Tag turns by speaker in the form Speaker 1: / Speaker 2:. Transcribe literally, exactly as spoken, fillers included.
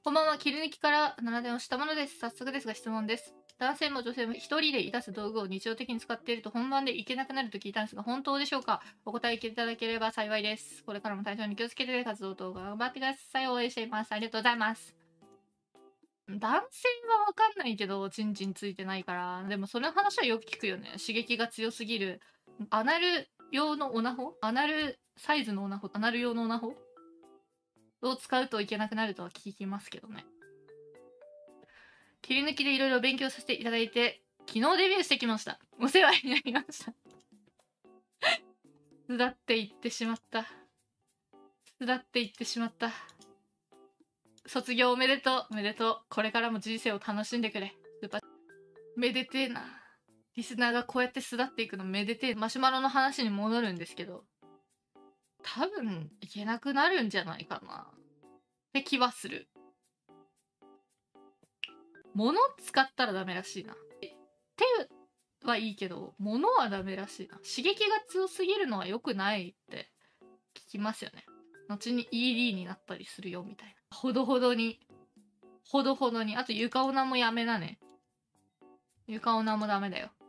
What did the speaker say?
Speaker 1: こんばんは。切り抜きからななでんをしたものです。早速ですが質問です。男性も女性も一人でいたす道具を日常的に使っていると本番でいけなくなると聞いたんですが、本当でしょうか？お答えいただければ幸いです。これからも体調に気をつけて活動等頑張ってください。応援しています。ありがとうございます。男性はわかんないけど、チンチンついてないから。でもその話はよく聞くよね。刺激が強すぎる。アナル用のオナホアナルサイズのオナホアナル用のオナホを使うといけなくなるとは聞きますけどね。切り抜きでいろいろ勉強させていただいて、昨日デビューしてきました。お世話になりました。巣立っていってしまった。巣立っていってしまった。卒業おめでとう。おめでとう。これからも人生を楽しんでくれ。スーパーめでてえな。リスナーがこうやって巣立っていくのめでてえ。マシュマロの話に戻るんですけど、多分いけなくなるんじゃないかなって気はする。物使ったらダメらしいな。手はいいけど物はダメらしいな。刺激が強すぎるのは良くないって聞きますよね。後に イーディー になったりするよみたいな。ほどほどにほどほどに。あと床オナもやめなね。床オナもダメだよ。